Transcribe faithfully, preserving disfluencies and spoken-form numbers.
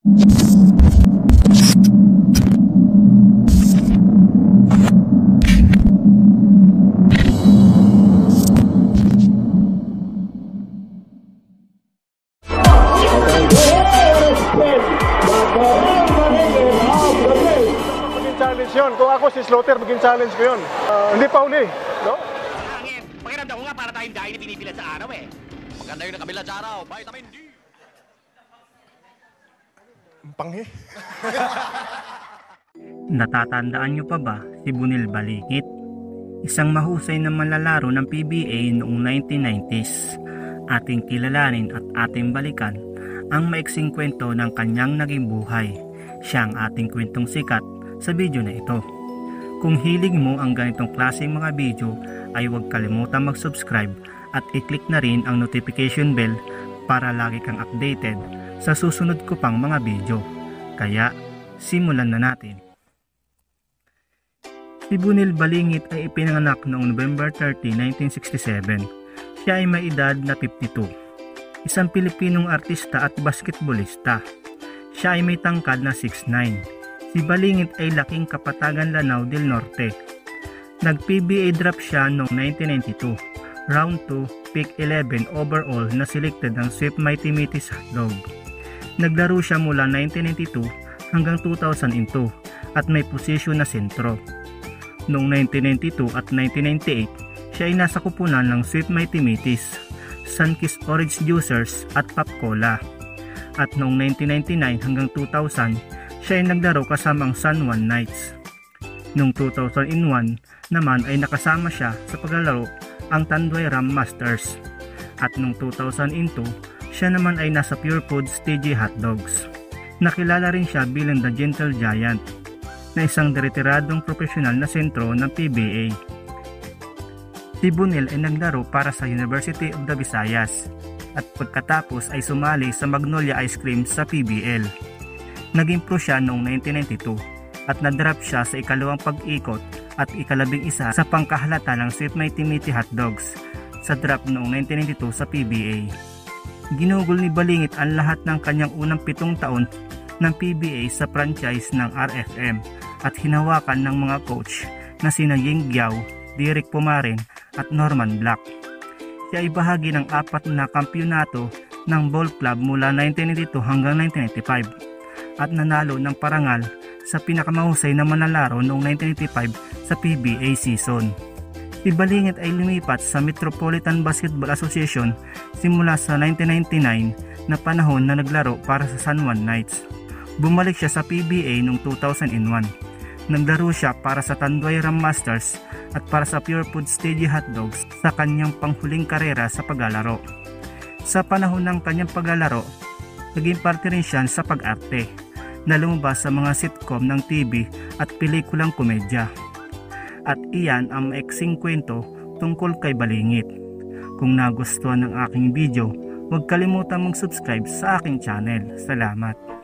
Yun, kung ako si Slaughter, maging challenge ko yun. Uh, hindi pa uli, no? Angin, pakiramdam ko nga para tayong dahil pinipilat sa araw eh. Maganda yun ang kabila sa araw, vitamin D. Panghi. Natatandaan nyo pa ba si Bunil Balingit? Isang mahusay na manlalaro ng P B A noong nineteen nineties. Ating kilalanin at ating balikan ang maiksing kwento ng kanyang naging buhay. Siya ang ating kwentong sikat sa video na ito. Kung hilig mo ang ganitong klaseng mga video ay huwag kalimutan mag-subscribe at i-click na rin ang notification bell para lagi kang updated sa susunod ko pang mga video. Kaya simulan na natin. Si Bunil Balingit ay ipinanganak noong November thirtieth, nineteen sixty-seven. Siya ay may edad na fifty-two. Isang Pilipinong artista at basketballista. Siya ay may tangkad na six nine. Si Balingit ay laking Kapatagan, Lanao del Norte. Nag-P B A draft siya noong nineteen ninety-two. Round two, pick eleven overall na selected ng Swift Mighty Metis Hotdog. Naglaro siya mula nineteen ninety-two hanggang two thousand two at may posisyon na sentro. Noong nineteen ninety-two at nineteen ninety-eight, siya ay nasa kupunan ng Swift Mighty Metis, Sunkist Orange Juicers at Pop Cola. At noong nineteen ninety-nine hanggang two thousand, siya ay naglaro kasama ang San Juan Knights. Noong two thousand one naman ay nakasama siya sa paglalaro ang Tanduay Ram Masters. At noong two thousand two, siya naman ay nasa Pure Foods T G Hotdogs. Nakilala rin siya bilang The Gentle Giant, na isang deretiradong profesional na sentro ng P B A. Si Bunil ay naglaro para sa University of the Visayas at pagkatapos ay sumali sa Magnolia Ice Cream sa P B L. Naging pro siya noong nineteen ninety-two at na-drop siya sa ikalawang pag-ikot at ikalabing isa sa pangkahalata ng Swift Mighty Metis Hotdogs sa draft noong nineteen ninety-two sa P B A. Ginugol ni Balingit ang lahat ng kanyang unang pitong taon ng P B A sa franchise ng R F M at hinawakan ng mga coach na sina Ying Giao, Derek Pumarin at Norman Black. Siya ay bahagi ng apat na kampyonato ng ball club mula nineteen ninety-two hanggang nineteen ninety-five at nanalo ng parangal sa pinakamahusay na manlalaro noong nineteen ninety-five sa P B A season. Si Balingit ay lumipat sa Metropolitan Basketball Association simula sa nineteen ninety-nine na panahon na naglaro para sa San Juan Knights. Bumalik siya sa P B A noong two thousand one. Naglaro siya para sa Tanduay Ram Masters at para sa Pure Foods T G Hotdogs sa kanyang panghuling karera sa paglalaro. Sa panahon ng kanyang paglalaro, naging parte rin siya sa pag-arte na lumabas sa mga sitcom ng T V at pelikulang komedya. At iyan ang maiksing kwento tungkol kay Balingit. Kung nagustuhan ng aking video, huwag kalimutan mag-subscribe sa aking channel. Salamat!